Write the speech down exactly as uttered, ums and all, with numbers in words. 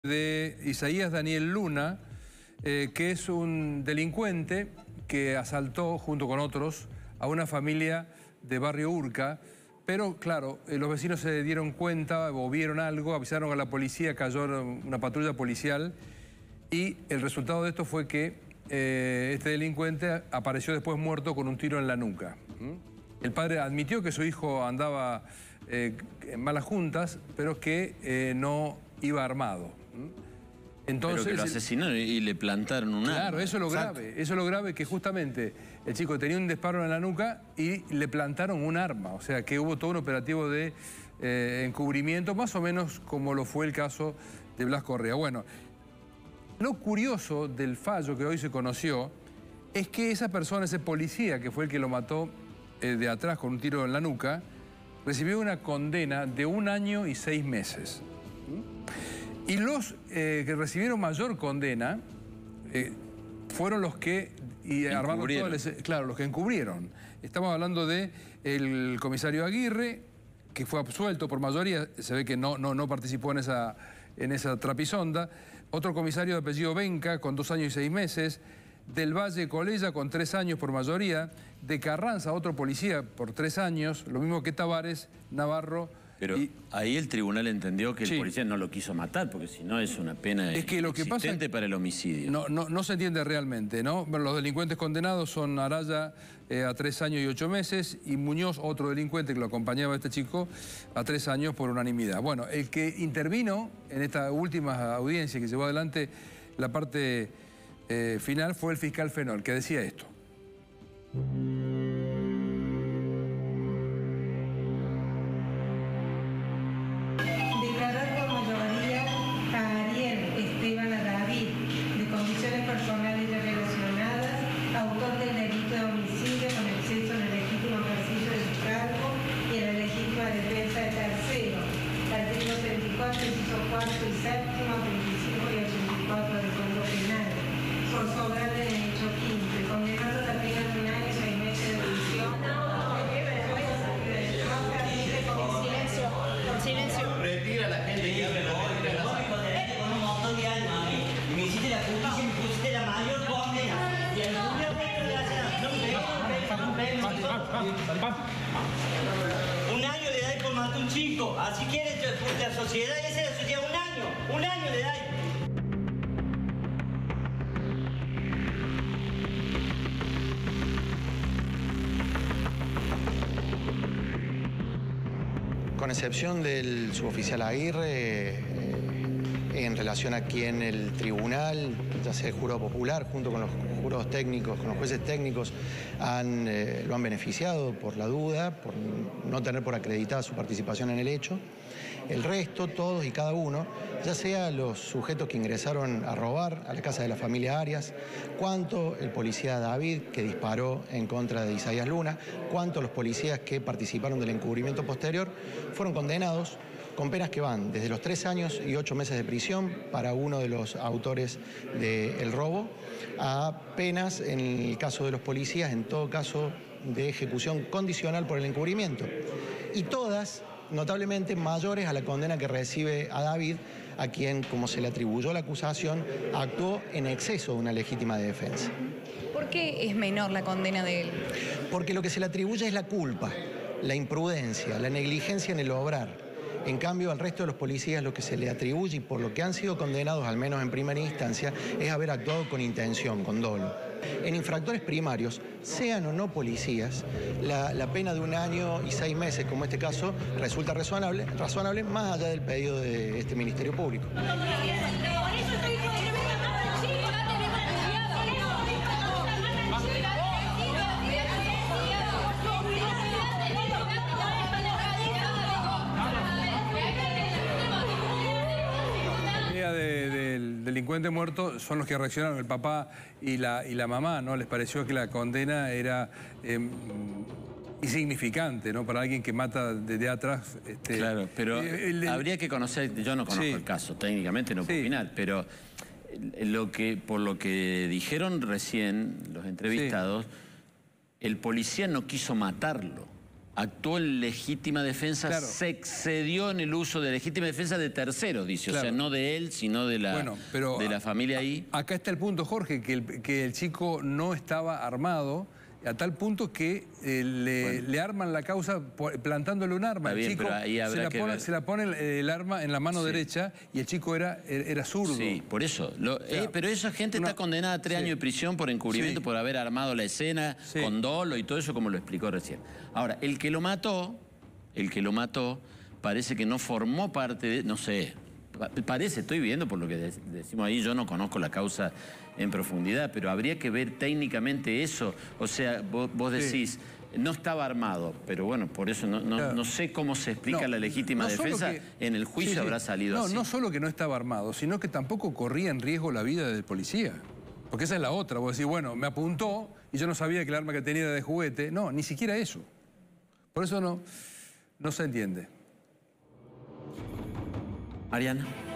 De Isaías Daniel Luna, eh, que es un delincuente que asaltó junto con otros a una familia de Barrio Urca, pero claro, eh, los vecinos se dieron cuenta o vieron algo, avisaron a la policía, cayó una patrulla policial y el resultado de esto fue que eh, este delincuente apareció después muerto con un tiro en la nuca. ¿Mm? El padre admitió que su hijo andaba eh, en malas juntas, pero que eh, no iba armado. Entonces, pero que lo asesinaron y le plantaron un arma. Claro, eso es lo grave. Eso es lo grave, que justamente el chico tenía un disparo en la nuca y le plantaron un arma. O sea, que hubo todo un operativo de eh, encubrimiento, más o menos como lo fue el caso de Blas Correa. Bueno, lo curioso del fallo que hoy se conoció es que esa persona, ese policía que fue el que lo mató eh, de atrás con un tiro en la nuca, recibió una condena de un año y seis meses. Y los eh, que recibieron mayor condena eh, fueron los que y armaron todo el, claro, los que encubrieron. Estamos hablando de el comisario Aguirre, que fue absuelto por mayoría, se ve que no, no, no participó en esa, en esa trapisonda. Otro comisario de apellido Benca, con dos años y seis meses. Del Valle Colella, con tres años por mayoría. De Carranza, otro policía, por tres años. Lo mismo que Tavares, Navarro. Pero y, ahí el tribunal entendió que sí. el policía no lo quiso matar, porque si no es una pena es que lo que pasa para el homicidio. No, no, no se entiende realmente, ¿no? Bueno, los delincuentes condenados son Araya eh, a tres años y ocho meses y Muñoz, otro delincuente que lo acompañaba a este chico, a tres años por unanimidad. Bueno, el que intervino en esta última audiencia que llevó adelante la parte eh, final fue el fiscal Fenol, que decía esto. Personales relacionadas, autor del delito de homicidio con exceso en el legítimo ejercicio de su cargo y en la legítima defensa de tercero. Artículos treinta y cuatro, inciso cuarto y séptimo, treinta y cinco y ochenta y cuatro del Código Penal. Por sobrar del hecho quinto, condenando la pena de un año y seis meses de prisión. Silencio, silencio. Retira a la gente que abre la puerta con un montón de años a mí. Y me hiciste la justicia y me pusiste la mayor condena. Y el juzgado de la ciudad, no me pegues, no me pegues. Un año le dais por matar a un chico. Así quiere la sociedad, y esa es la sociedad. Un año, un año le dais. Con excepción del suboficial Aguirre, eh, en relación a quien el tribunal, ya sea el jurado popular, junto con los jurados técnicos, con los jueces técnicos, han, eh, lo han beneficiado por la duda, por no tener por acreditada su participación en el hecho. El resto, todos y cada uno, ya sea los sujetos que ingresaron a robar a la casa de la familia Arias, cuanto el policía David, que disparó en contra de Isaías Luna, cuanto los policías que participaron del encubrimiento posterior, fueron condenados con penas que van desde los tres años y ocho meses de prisión para uno de los autores del robo, a penas, en el caso de los policías, en todo caso, de ejecución condicional por el encubrimiento. Y todas, notablemente, mayores a la condena que recibe a David, a quien, como se le atribuyó la acusación, actuó en exceso de una legítima defensa. ¿Por qué es menor la condena de él? Porque lo que se le atribuye es la culpa, la imprudencia, la negligencia en el obrar. En cambio, al resto de los policías lo que se le atribuye y por lo que han sido condenados, al menos en primera instancia, es haber actuado con intención, con dolo. En infractores primarios, sean o no policías, la, la pena de un año y seis meses, como este caso, resulta razonable, razonable más allá del pedido de este Ministerio Público. Del delincuente muerto son los que reaccionaron, el papá y la, y la mamá, ¿no? Les pareció que la condena era eh, insignificante, ¿no? Para alguien que mata desde atrás. Este, claro, pero eh, el, el, habría que conocer, yo no conozco sí. el caso, técnicamente no puedo sí. opinar, pero lo que, por lo que dijeron recién los entrevistados, sí. el policía no quiso matarlo. actuó en legítima defensa, claro. Se excedió en el uso de legítima defensa de terceros, dice. Claro. O sea, no de él, sino de la, bueno, pero de la familia ahí. Acá está el punto, Jorge, que el, que el chico no estaba armado, a tal punto que eh, le, bueno. le arman la causa plantándole un arma. Bien, el chico pero ahí habrá se, la que pone, ver. se la pone el, el arma en la mano sí. derecha y el chico era, era zurdo. Sí, por eso. Lo, o sea, eh, pero esa gente una, está condenada a tres sí. años de prisión por encubrimiento, sí. por haber armado la escena, sí. con dolo y todo eso, como lo explicó recién. Ahora, el que lo mató, el que lo mató, parece que no formó parte de, no sé, parece, estoy viendo por lo que decimos ahí, yo no conozco la causa en profundidad, pero habría que ver técnicamente eso. O sea, vos, vos decís, sí. no estaba armado, pero bueno, por eso no, no, claro. no sé cómo se explica no, la legítima no defensa. Que, en el juicio sí, sí. habrá salido no, así. No solo que no estaba armado, sino que tampoco corría en riesgo la vida del policía. Porque esa es la otra. Vos decís, bueno, me apuntó y yo no sabía que el arma que tenía era de juguete. No, ni siquiera eso. Por eso no, no se entiende. Ariana.